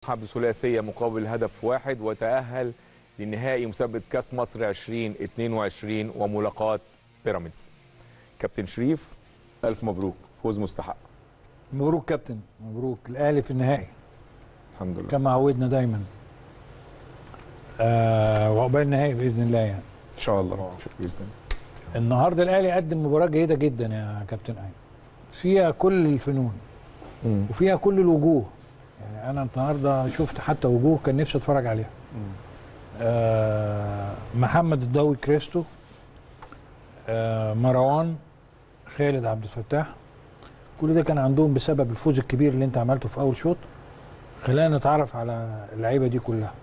بثلاثية مقابل هدف واحد وتأهل لنهائي مسابقة كأس مصر 2022 وملاقاة بيراميدز. كابتن شريف، ألف مبروك، فوز مستحق. مبروك كابتن، مبروك. الأهلي في النهائي الحمد لله كما عودنا دايما. وعقبال النهائي بإذن الله يعني. إن شاء الله بإذن الله. النهارده الأهلي قدم مباراة جيدة جدا يا كابتن أيمن، فيها كل الفنون وفيها كل الوجوه. يعني أنا النهارده شفت حتى وجوه كان نفسي أتفرج عليها. محمد الضوي كريستو، مروان، خالد عبد الفتاح، كل ده كان عندهم بسبب الفوز الكبير اللي انت عملته في اول شوط. خلينا نتعرف على اللعيبه دي كلها.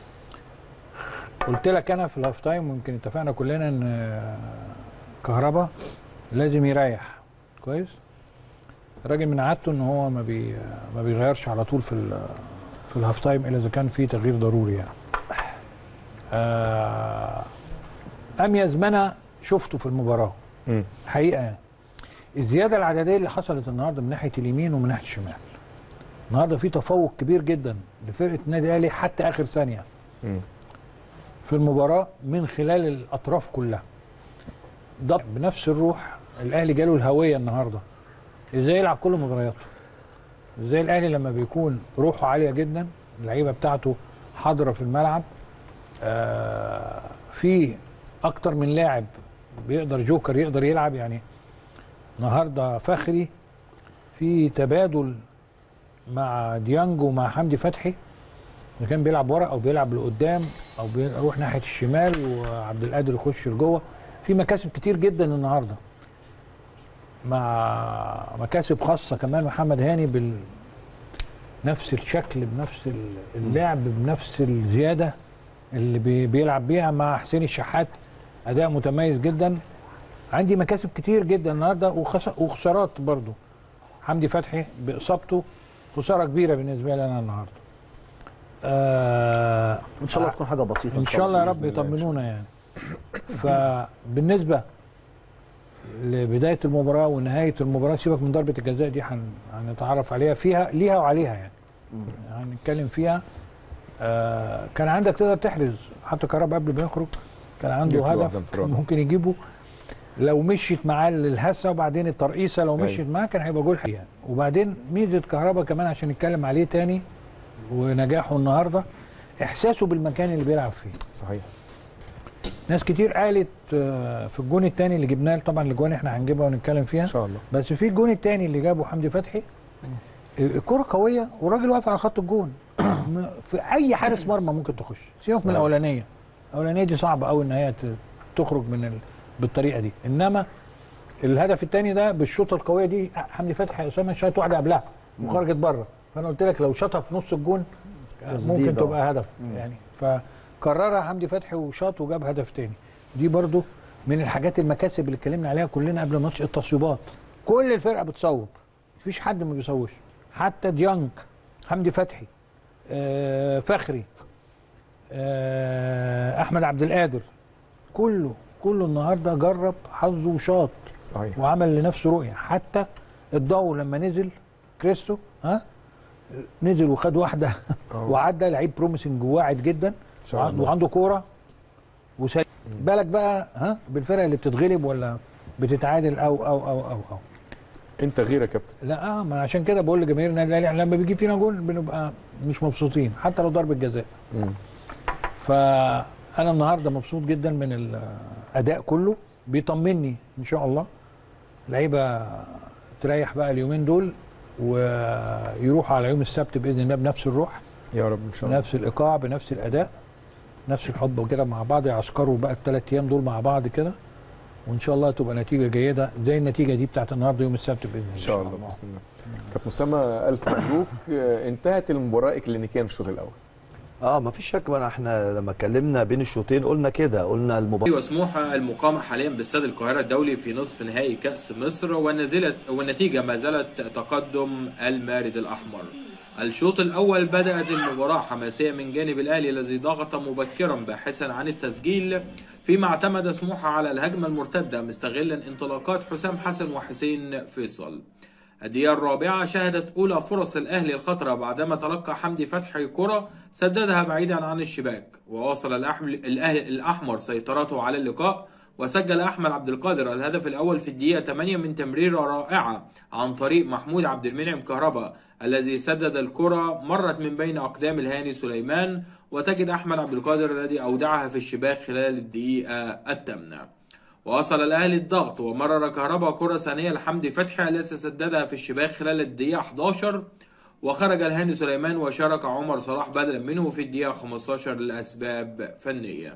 قلت لك انا في الهاف تايم ويمكن اتفقنا كلنا ان كهربا لازم يريح كويس. الراجل من عادته ان هو ما بيغيرش على طول في الهاف تايم الا اذا كان في تغيير ضروري يعني. اميز ما انا شفته في المباراه حقيقه يعني. الزياده العدديه اللي حصلت النهارده من ناحيه اليمين ومن ناحيه الشمال. النهارده في تفوق كبير جدا لفرقه النادي الاهلي حتى اخر ثانيه في المباراه من خلال الاطراف كلها. ده بنفس الروح الاهلي جاله الهويه النهارده. ازاي يلعب كل مبارياته. ازاي الاهلي لما بيكون روحه عاليه جدا، اللعيبه بتاعته حاضره في الملعب، في اكتر من لاعب بيقدر جوكر يقدر يلعب يعني. النهارده فخري في تبادل مع ديانج ومع حمدي فتحي، اللي كان بيلعب ورا او بيلعب لقدام او بيروح ناحيه الشمال وعبد القادر يخش لجوه. في مكاسب كتير جدا النهارده، مع مكاسب خاصه كمان محمد هاني بنفس الشكل بنفس اللعب بنفس الزياده اللي بيلعب بيها مع حسين الشحات. اداء متميز جدا. عندي مكاسب كتير جدا النهارده وخسارات برضو. حمدي فتحي باصابته خساره كبيره بالنسبه لي انا النهارده. ان شاء الله تكون حاجه بسيطه ان شاء الله يا رب يطمنونا يعني. فبالنسبه لبدايه المباراه ونهايه المباراه، سيبك من ضربه الجزاء دي هنتعرف عليها، فيها ليها وعليها يعني. هنتكلم فيها. كان عندك تقدر تحرز، حتى كهربا قبل ما يخرج كان عنده هدف ممكن يجيبه لو مشيت معاه الهسه وبعدين الترقيصه. لو مشيت معاه كان هيبقى جول حقيقي يعني. وبعدين ميزه كهربا كمان عشان نتكلم عليه تاني ونجاحه النهارده، احساسه بالمكان اللي بيلعب فيه. صحيح. ناس كتير قالت في الجون الثاني اللي جبناه، طبعا الاجوان احنا هنجيبها ونتكلم فيها ان شاء الله، بس في الجون الثاني اللي جابه حمدي فتحي الكره قويه والراجل واقف على خط الجون. في اي حارس مرمى ممكن تخش، سيبك من الاولانيه. الاولانيه دي صعبه قوي ان هي تخرج بالطريقه دي، انما الهدف الثاني ده بالشوطه القويه دي حمدي فتحي اسامه شاط واحده قبلها وخرجت بره. فانا قلت لك لو شاطها في نص الجون ممكن تبقى هدف يعني. فكررها حمدي فتحي وشاط وجاب هدف ثاني. دي برضو من الحاجات المكاسب اللي اتكلمنا عليها كلنا قبل الماتش. التصويبات كل الفرقه بتصوب، مفيش حد ما بيصوبش. حتى ديانج، حمدي فتحي، فخري، احمد عبد القادر، كله النهارده جرب حظه وشاط. صحيح. وعمل لنفسه رؤيه. حتى الضوء لما نزل كريستو نزل وخد واحده وعدى. لعيب بروميسنج وواعد جدا وعنده كوره وسجل. بالك بقى بالفرقه اللي بتتغلب ولا بتتعادل او انت غير يا كابتن. لا ما عشان كده بقول لجماهير النادي الاهلي لما بيجي فينا جول بنبقى مش مبسوطين حتى لو ضربه جزاء. فانا النهارده مبسوط جدا من الاداء كله، بيطمني ان شاء الله. لعيبه تريح بقى اليومين دول ويروحوا على يوم السبت باذن الله بنفس الروح يا رب ان شاء الله، بنفس الايقاع بنفس الاداء نفس الحب وكده مع بعض. يعسكروا بقى الثلاث ايام دول مع بعض كده، وان شاء الله تبقى نتيجه جيده زي النتيجه دي بتاعت النهارده يوم السبت باذن الله. ان شاء الله باذن الله. كابتن اسامه، الف مبروك. انتهت المباراه اكلينيكيا في الشوط الاول. ما فيش شك. احنا لما اتكلمنا بين الشوطين قلنا كده، قلنا المباراه وسموحه المقامه حاليا باستاد القاهره الدولي في نصف نهائي كاس مصر، والنتيجه ما زالت تقدم المارد الاحمر. الشوط الاول بدات المباراه حماسيه من جانب الاهلي الذي ضغط مبكرا باحثا عن التسجيل، فيما اعتمد سموحه على الهجمه المرتده مستغلا انطلاقات حسام حسن وحسين فيصل. الدقيقة الرابعة شهدت أولى فرص الأهلي الخطرة بعدما تلقى حمدي فتحي كرة سددها بعيدا عن الشباك، وواصل الأهلي الأحمر سيطرته على اللقاء، وسجل أحمد عبد القادر الهدف الأول في الدقيقة 8 من تمريرة رائعة عن طريق محمود عبد المنعم كهربا الذي سدد الكرة مرت من بين أقدام الهاني سليمان، وتجد أحمد عبد القادر الذي أودعها في الشباك خلال الدقيقة الثامنة. ووصل الأهلي الضغط ومرر كهربا كرة ثانية لحمدي فتحي التي سددها في الشباك خلال الدقيقة 11، وخرج الهاني سليمان وشارك عمر صلاح بدلا منه في الدقيقة 15 لأسباب فنية.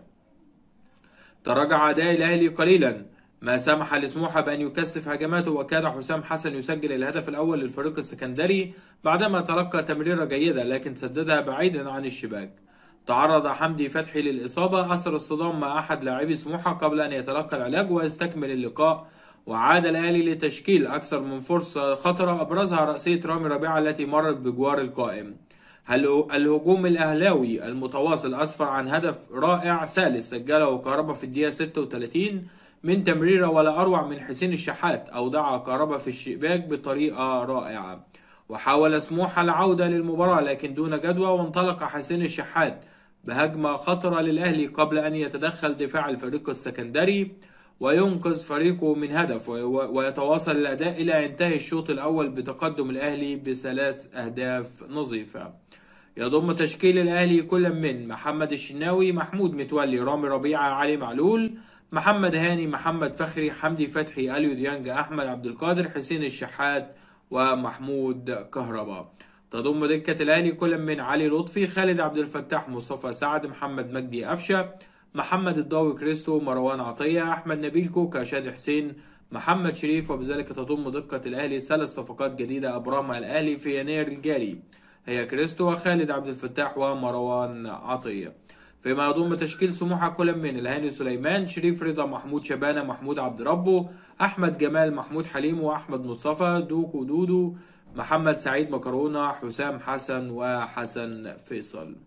تراجع أداء الأهلي قليلا ما سمح لسموحة بأن يكثف هجماته، وكاد حسام حسن يسجل الهدف الأول للفريق السكندري بعدما تلقى تمريرة جيدة لكن سددها بعيدا عن الشباك. تعرض حمدي فتحي للإصابة أثر الصدام مع أحد لاعبي سموحة قبل أن يتلقى العلاج ويستكمل اللقاء، وعاد الأهلي لتشكيل أكثر من فرصة خطرة أبرزها رأسية رامي ربيعة التي مرت بجوار القائم. الهجوم الأهلاوي المتواصل أسفر عن هدف رائع ثالث سجله كهربا في الدقيقة 36 من تمريرة ولا أروع من حسين الشحات أودع كهربا في الشباك بطريقة رائعة. وحاول سموحة العودة للمباراة لكن دون جدوى، وانطلق حسين الشحات بهجمة خطرة للأهلي قبل أن يتدخل دفاع الفريق السكندري وينقذ فريقه من هدف، ويتواصل الأداء إلى ينتهي الشوط الأول بتقدم الأهلي ب3 أهداف نظيفة. يضم تشكيل الأهلي كل من محمد الشناوي، محمود متولي، رامي ربيعة، علي معلول، محمد هاني، محمد فخري، حمدي فتحي، أليو ديانج، أحمد عبد القادر، حسين الشحات، ومحمود كهربا. تضم دكة الأهلي كل من علي لطفي، خالد عبد الفتاح، مصطفى سعد، محمد مجدي أفشة، محمد الضاوي كريستو، مروان عطية، أحمد نبيل كوكا، شادي حسين، محمد شريف. وبذلك تضم دكة الأهلي 3 صفقات جديدة أبرمها الأهلي في يناير الجاري هي كريستو وخالد عبد الفتاح ومروان عطية. فيما يضم تشكيل سموحة كل من الهاني سليمان، شريف رضا، محمود شبانة، محمود عبد ربه، أحمد جمال، محمود حليم، وأحمد مصطفى، دوكو دودو، محمد سعيد مكرونة، حسام حسن، وحسن فيصل.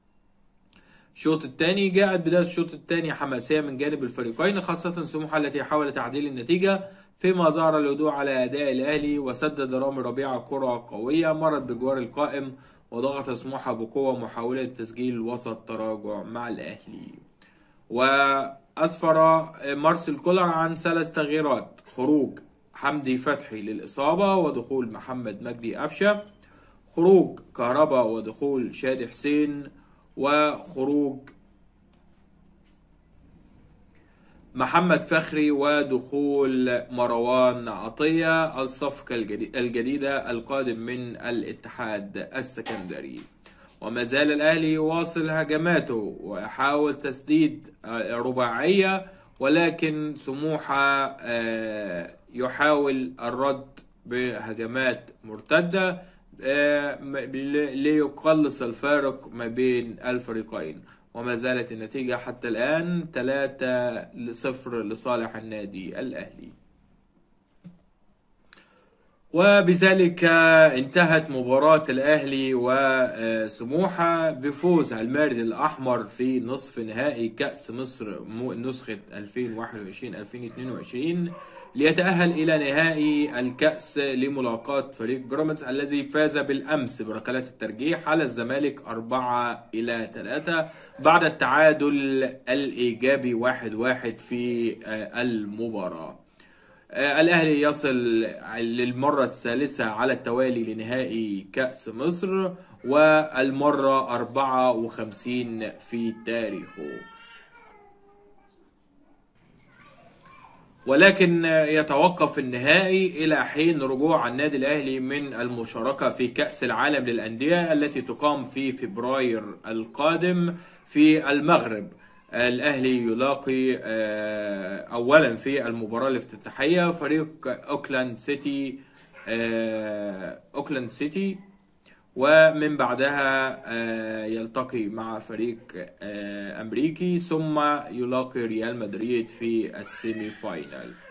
الشوط الثاني جاءت بداية الشوط الثاني حماسية من جانب الفريقين، خاصة سموحة التي حاولت تعديل النتيجة، فيما ظهر الهدوء على أداء الأهلي، وسدد رامي ربيعة كرة قوية مرت بجوار القائم، وضغط سموحة بقوة محاولة تسجيل وسط تراجع مع الأهلي. وأسفر مارسيل كولر عن 3 تغييرات: خروج حمدي فتحي للإصابة ودخول محمد مجدي أفشة، خروج كهربا ودخول شادي حسين، وخروج محمد فخري ودخول مروان عطية الصفقة الجديدة القادم من الاتحاد السكندري. وما زال الأهلي يواصل هجماته ويحاول تسديد رباعية، ولكن سموحة يحاول الرد بهجمات مرتدة ليقلص الفارق ما بين الفريقين. وما زالت النتيجة حتى الآن 3-0 لصالح النادي الأهلي. وبذلك انتهت مباراة الأهلي وسموحة بفوز المارد الأحمر في نصف نهائي كأس مصر نسخة 2021-2022 ليتأهل إلى نهائي الكأس لملاقاة فريق بيراميدز الذي فاز بالأمس بركلات الترجيح على الزمالك 4-3 بعد التعادل الإيجابي 1-1 في المباراة. الأهلي يصل للمرة الثالثة على التوالي لنهائي كأس مصر والمرة 54 في تاريخه، ولكن يتوقف النهائي إلى حين رجوع النادي الأهلي من المشاركة في كأس العالم للأندية التي تقام في فبراير القادم في المغرب. الأهلي يلاقي أولا في المباراة الافتتاحية فريق أوكلاند سيتي، ومن بعدها يلتقي مع فريق أمريكي، ثم يلاقي ريال مدريد في السيمي فاينال.